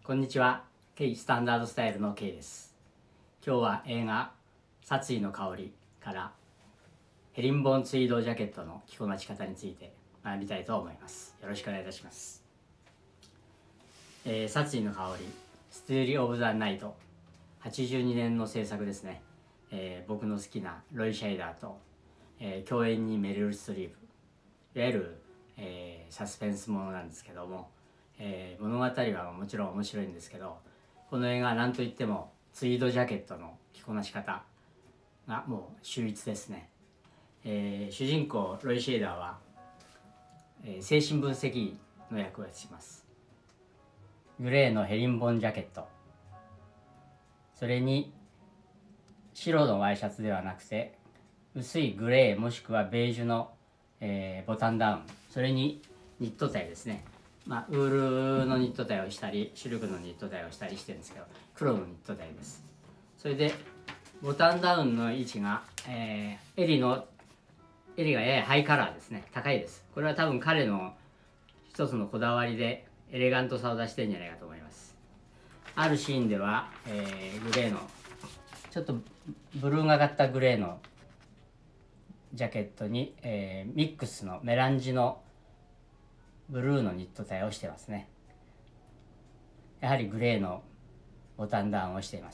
こんにちは。ケイスタンダードスタイルのケイです。今日は映画殺意の香りからヘリンボーンツイードジャケットの着こなし方について学びたいと思います。よろしくお願いいたします。殺意の香りスティーリー・オブ・ザ・ナイト、82年の制作ですね。僕の好きなロイ・シャイダーと、共演にメリル・ストリープ、いわゆる、サスペンスものなんですけども、物語はもちろん面白いんですけど、この映画は何といってもツイードジャケットの着こなし方がもう秀逸ですね。主人公ロイ・シェイダーは、精神分析医の役をします。グレーのヘリンボーンジャケット、それに白のワイシャツではなくて薄いグレーもしくはベージュの、ボタンダウン、それにニットタイですね。ウールのニットタイをしたりシルクのニットタイをしたりしてるんですけど、黒のニットタイです。それでボタンダウンの位置が、襟がややハイカラーですね。高いです。これは多分彼の一つのこだわりでエレガントさを出してるんじゃないかと思います。あるシーンでは、グレーのちょっとブルーがかったグレーのジャケットに、ミックスのメランジのブルーのニットタイをしてますね。やはりグレーのボタンダウンをしています。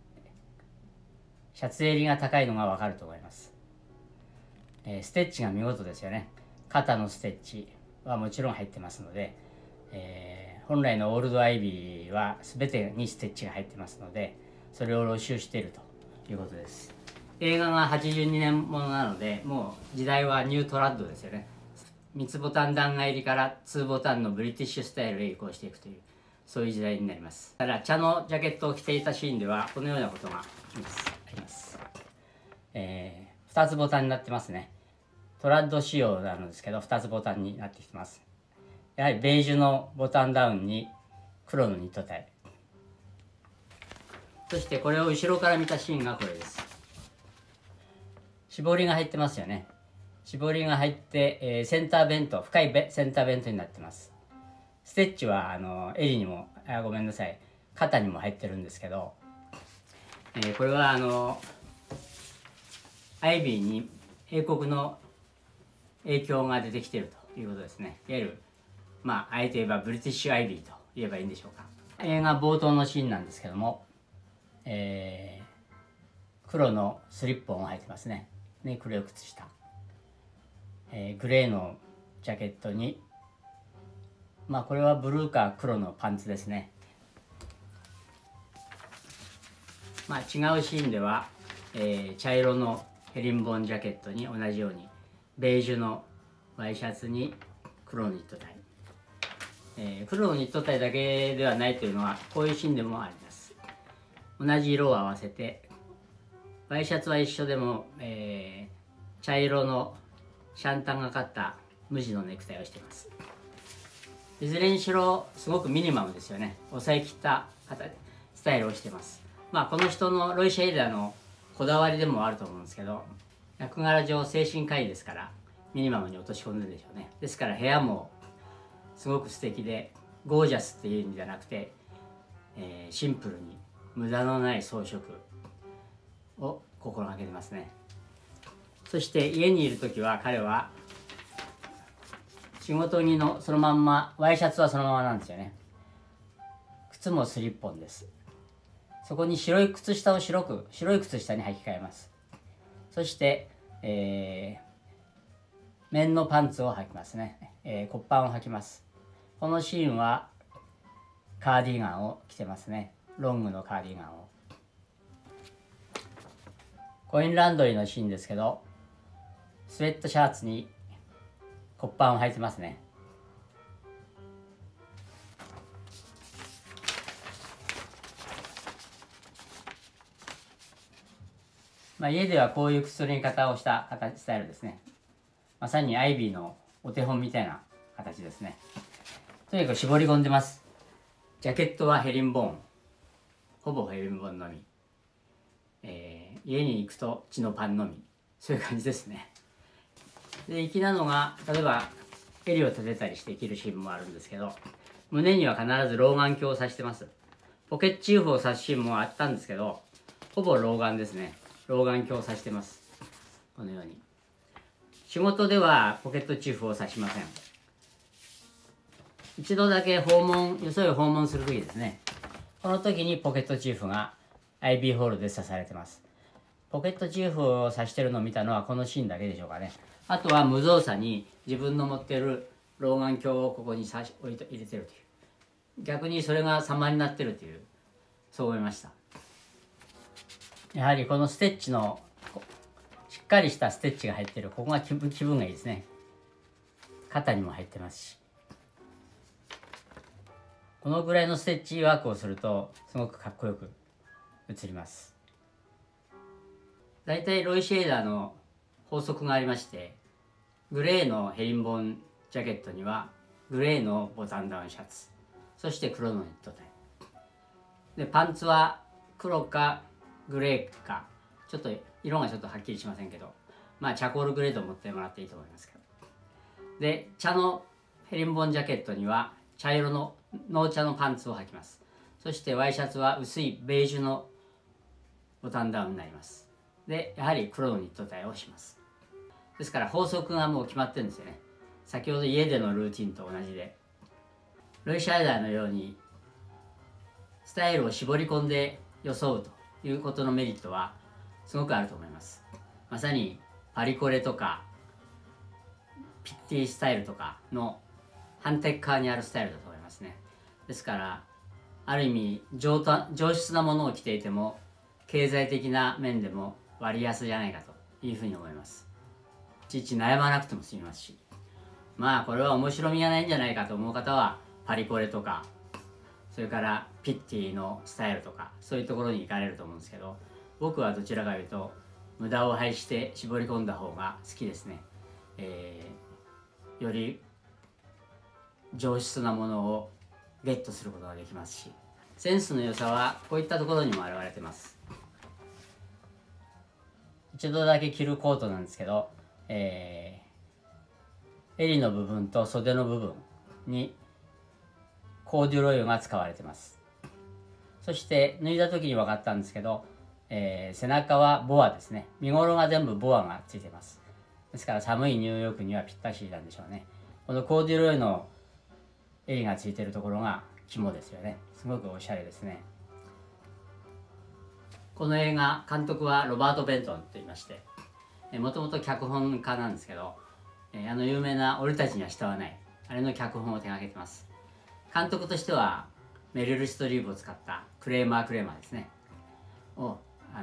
シャツ襟が高いのがわかると思います。ステッチが見事ですよね。肩のステッチはもちろん入ってますので、本来のオールドアイビーは全てにステッチが入ってますので、それを露出しているということです。映画が82年ものなので、もう時代はニュートラッドですよね。3つボタン段入りから2ボタンのブリティッシュスタイルへ移行していくという、そういう時代になります。ただ茶のジャケットを着ていたシーンではこのようなことがあります。2つボタンになってますね。トラッド仕様なんですけど2つボタンになってきてます。やはりベージュのボタンダウンに黒のニットタイ、そしてこれを後ろから見たシーンがこれです。絞りが入ってますよね。絞りが入って、センターベント、深いセンターベントになってます。ステッチは襟にもごめんなさい、肩にも入ってるんですけど、これはアイビーに英国の影響が出てきているということですね。いわゆるあえて言えばブリティッシュアイビーと言えばいいんでしょうか。映画冒頭のシーンなんですけども、黒のスリッポンを履いてますね。黒い靴下、グレーのジャケットにこれはブルーか黒のパンツですね。違うシーンでは、茶色のヘリンボーンジャケットに同じようにベージュのワイシャツに黒のニットタイ、黒のニットタイだけではないというのはこういうシーンでもあります。同じ色を合わせてワイシャツは一緒でも、茶色のシャンタンがかった無地のネクタイをしています。いずれにしろすごくミニマムですよね。抑えきったスタイルをしています。この人のロイ・シェイダーのこだわりでもあると思うんですけど、役柄上精神科医ですからミニマムに落とし込んでるでしょうね。ですから部屋もすごく素敵でゴージャスっていう意味じゃなくて、シンプルに無駄のない装飾を心がけてますね。そして家にいる時は彼は仕事着のそのまんま、ワイシャツはそのままなんですよね。靴もスリッポンです。そこに白い靴下を白い靴下に履き替えます。そして、綿のパンツを履きますね。コッパンを履きます。このシーンはカーディガンを着てますね。ロングのカーディガンを。コインランドリーのシーンですけど、スウェットシャツにコッパンを履いてますね。家ではこういう靴取り方をしたスタイルですね。まさにアイビーのお手本みたいな形ですね。とにかく絞り込んでます。ジャケットはヘリンボーン、ほぼヘリンボーンのみ、家に行くと血のパンのみ、そういう感じですね。で粋なのが、例えば襟を立てたりして着るシーンもあるんですけど、胸には必ず老眼鏡を刺してます。ポケットチーフを刺すシーンもあったんですけど、ほぼ老眼ですね。老眼鏡を刺してます。このように。仕事ではポケットチーフを刺しません。一度だけよそい訪問するときですね。この時にポケットチーフが IB ホールで刺されてます。ポケットチーフを刺してるのを見たのはこのシーンだけでしょうかね。あとは無造作に自分の持ってる老眼鏡をここに入れてるという。逆にそれが様になってるという、そう思いました。やはりこのステッチのしっかりしたステッチが入ってる、ここが気分がいいですね。肩にも入ってますし、このぐらいのステッチワークをするとすごくかっこよく映ります。だいたいロイ・シェーダーの法則がありまして、グレーのヘリンボーンジャケットにはグレーのボタンダウンシャツ、そして黒のニットタイで、パンツは黒かグレーか、ちょっと色がちょっとはっきりしませんけど、まあチャコールグレーと思ってもらっていいと思いますけど、で茶のヘリンボーンジャケットには茶色の濃茶のパンツを履きます。そしてワイシャツは薄いベージュのボタンダウンになります。でやはり黒のニットタイをします。ですから法則がもう決まってるんですよね。先ほど家でのルーティンと同じで、ロイ・シャイダーのようにスタイルを絞り込んで装うということのメリットはすごくあると思います。まさにパリコレとかピッティスタイルとかの反対側にあるスタイルだと思いますね。ですからある意味上質なものを着ていても経済的な面でも割安じゃないかというふうに思います。いちいち悩まなくても済みますし、まあこれは面白みがないんじゃないかと思う方はパリコレとか、それからピッティのスタイルとか、そういうところに行かれると思うんですけど、僕はどちらかというと無駄を排して絞り込んだ方が好きですね。より上質なものをゲットすることができますし、センスの良さはこういったところにも表れてます。一度だけ着るコートなんですけど、襟の部分と袖の部分にコーデュロイが使われてます。そして脱いだ時に分かったんですけど、背中はボアですね。身頃が全部ボアがついてます。ですから寒いニューヨークにはぴったしなんでしょうね。このコーデュロイの襟がついてるところが肝ですよね。すごくおしゃれですね。この映画、監督はロバート・ベントンと言いまして、もともと脚本家なんですけど、あの有名な「俺たちには従わない」、あれの脚本を手がけてます。監督としてはメリル・ストリーブを使ったクレーマーですねを、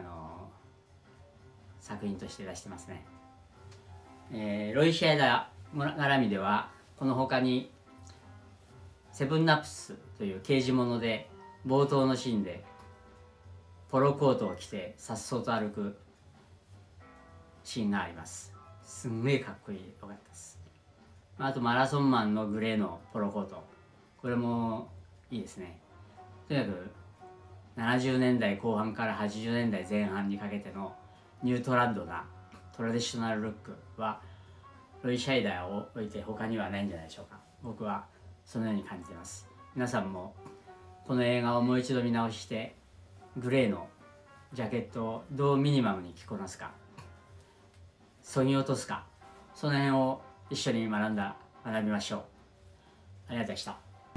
作品として出してますね。ロイ・シャイダー絡みではこの他にセブンナップスという刑事物で冒頭のシーンでポロコートを着てさっそうと歩くシーンがあります。すんげえかっこいい、よかったです。あとマラソンマンのグレーのポロコート、これもいいですね。とにかく70年代後半から80年代前半にかけてのニュートランドなトラディショナルルックはロイ・シャイダーを置いて他にはないんじゃないでしょうか。僕はそのように感じています。皆さんもこの映画をもう一度見直してグレーのジャケットをどうミニマムに着こなすか、そぎ落とすか、その辺を一緒に学びましょう。ありがとうございました。